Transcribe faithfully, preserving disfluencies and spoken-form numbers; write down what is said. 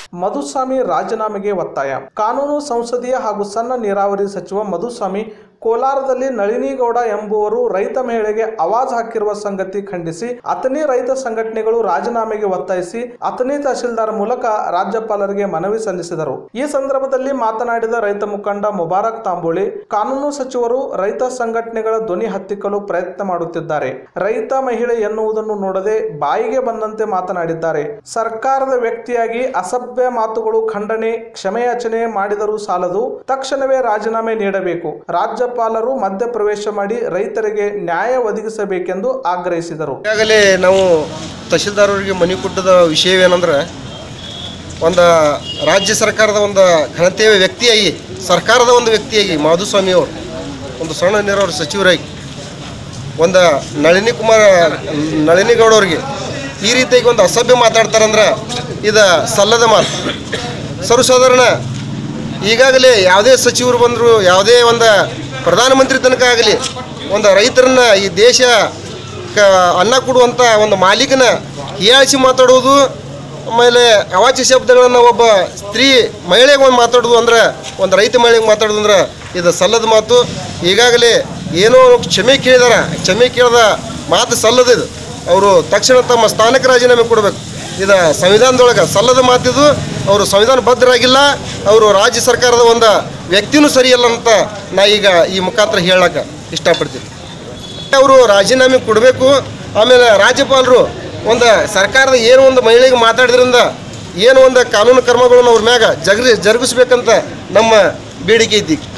ಮಧುಸ್ವಾಮಿ ರಾಜೀನಾಮೆಗೆ ಒತ್ತಾಯ. ಕಾನೂನು ಸಂಸದೀಯ ಹಾಗೂ ಸಣ್ಣ ನೀರಾವರಿ ಸಚಿವ ಮಧುಸ್ವಾಮಿ ಕೋಲಾರದಲ್ಲಿ ನಳಿನಿಗೌಡ ಎಂಬುವರು ರೈತ ಮಹಿಳೆಗೆ ಆವಾಜ್ ಹಾಕಿರುವ ಸಂಗತಿ ಖಂಡಿಸಿ ಅಥಣಿ ರೈತ ಸಂಘಟನೆಗಳು ರಾಜೀನಾಮೆಗೆ ಒತ್ತಾಯಿಸಿ ಅಥಣಿ ತಹಶೀಲ್ದಾರ್ ಮೂಲಕ ರಾಜ್ಯಪಾಲರಿಗೆ ಮನವಿ ಸಲ್ಲಿಸಿದರು. ಈ ಸಂದರ್ಭದಲ್ಲಿ ಮಾತನಾಡಿದ ರೈತ ಮುಖಂಡ ಮುಬಾರಕ್ ತಾಂಬೋಳಿ, ಕಾನೂನು ಸಚಿವರು ರೈತ ಸಂಘಟನೆಗಳ ಧ್ವನಿ ಹತ್ತಿಕ್ಕಲು ಪ್ರಯತ್ನ ಮಾಡುತ್ತಿದ್ದಾರೆ. ರೈತ ಮಹಿಳೆ ಎನ್ನುವುದನ್ನು ನೋಡದೆ ಬಾಯಿಗೆ ಬಂದಂತೆ ಮಾತನಾಡಿದ್ದಾರೆ. ಸರ್ಕಾರದ ವ್ಯಕ್ತಿಯಾಗಿ ಅಸಭ್ಯ ಮಾತುಗಳು ಖಂಡನೆ, ಕ್ಷಮೆಯಾಚನೆ ಮಾಡಿದರೂ ಸಾಲದು, ತಕ್ಷಣವೇ ರಾಜೀನಾಮೆ ನೀಡಬೇಕು. ರಾಜ್ಯ ಪಾಲರು ಮಧ್ಯಪ್ರವೇಶ ಮಾಡಿ ರೈತರಿಗೆ ನ್ಯಾಯ ಒದಗಿಸಬೇಕೆಂದು ಆಗ್ರಹಿಸಿದರು. ಈಗಾಗಲೇ ನಾವು ತಹಶೀಲ್ದಾರ್ ಅವರಿಗೆ ಮನವಿ ಕೊಟ್ಟದ ವಿಷಯವೇನೆಂದ್ರೆ, ಒಂದು ರಾಜ್ಯ ಸರ್ಕಾರದ ಒಂದು ಘನತೆಯ ವ್ಯಕ್ತಿಯಾಗಿ, ಸರ್ಕಾರದ ಒಂದು ವ್ಯಕ್ತಿಯಾಗಿ ಮಾಧುಸ್ವಾಮಿ ಅವರು ಒಂದು ಸಣ್ಣ ನೀರಾವರಿ ಸಚಿವರಾಗಿ ಒಂದು ನಳಿನಿ ಕುಮಾರ್ ನಳಿನಿಗೌಡವ್ರಿಗೆ ಈ ರೀತಿಯಾಗಿ ಒಂದು ಅಸಭ್ಯ ಮಾತಾಡ್ತಾರಂದ್ರೆ ಇದು ಸಲ್ಲದ ಮಾತು. ಸರ್ವಸಾಧಾರಣ ಈಗಾಗಲೇ ಯಾವುದೇ ಸಚಿವರು ಬಂದರು, ಯಾವುದೇ ಒಂದು ಪ್ರಧಾನಮಂತ್ರಿ ತನಕ ಆಗಲಿ, ಒಂದು ರೈತರನ್ನ ಈ ದೇಶ ಕ ಅನ್ನ ಕೊಡುವಂಥ ಒಂದು ಮಾಲೀಕನ ಹೀಯಾಳಿಸಿ ಮಾತಾಡೋದು, ಆಮೇಲೆ ಅವಾಚ್ಯ ಶಬ್ದಗಳನ್ನು ಒಬ್ಬ ಸ್ತ್ರೀ ಮಹಿಳೆಗೆ ಒಂದು ಮಾತಾಡೋದು ಅಂದ್ರೆ, ಒಂದು ರೈತ ಮಹಿಳೆಗೆ ಮಾತಾಡೋದು ಅಂದ್ರೆ ಇದು ಸಲ್ಲದ ಮಾತು. ಈಗಾಗಲೇ ಏನೋ ಕ್ಷಮೆ ಕೇಳಿದಾರ, ಕ್ಷಮೆ ಕೇಳಿದ ಮಾತು ಸಲ್ಲದಿದು. ಅವರು ತಕ್ಷಣ ತಮ್ಮ ಸ್ಥಾನಕ್ಕೆ ರಾಜೀನಾಮೆ ಕೊಡಬೇಕು. ಇದು ಸಂವಿಧಾನದೊಳಗೆ ಸಲ್ಲದ ಮಾತಿದು. ಅವರು ಸಂವಿಧಾನ ಬದ್ಧರಾಗಿಲ್ಲ, ಅವರು ರಾಜ್ಯ ಸರ್ಕಾರದ ಒಂದು ವ್ಯಕ್ತಿನೂ ಸರಿಯಲ್ಲ ಅಂತ ನಾ ಈಗ ಈ ಮುಖಾಂತರ ಹೇಳಕ್ಕೆ ಇಷ್ಟಪಡ್ತೀನಿ. ಅವರು ರಾಜೀನಾಮೆ ಕೊಡಬೇಕು. ಆಮೇಲೆ ರಾಜ್ಯಪಾಲರು ಒಂದು ಸರ್ಕಾರದ ಏನು ಒಂದು ಮಹಿಳೆಗೆ ಮಾತಾಡಿದ್ರಿಂದ ಏನು ಒಂದು ಕಾನೂನು ಕ್ರಮಗಳನ್ನು ಅವ್ರ ಮ್ಯಾಗ ಜಗರಿ ಜರುಗಿಸ್ಬೇಕಂತ ನಮ್ಮ ಬೇಡಿಕೆ ಐತಿ.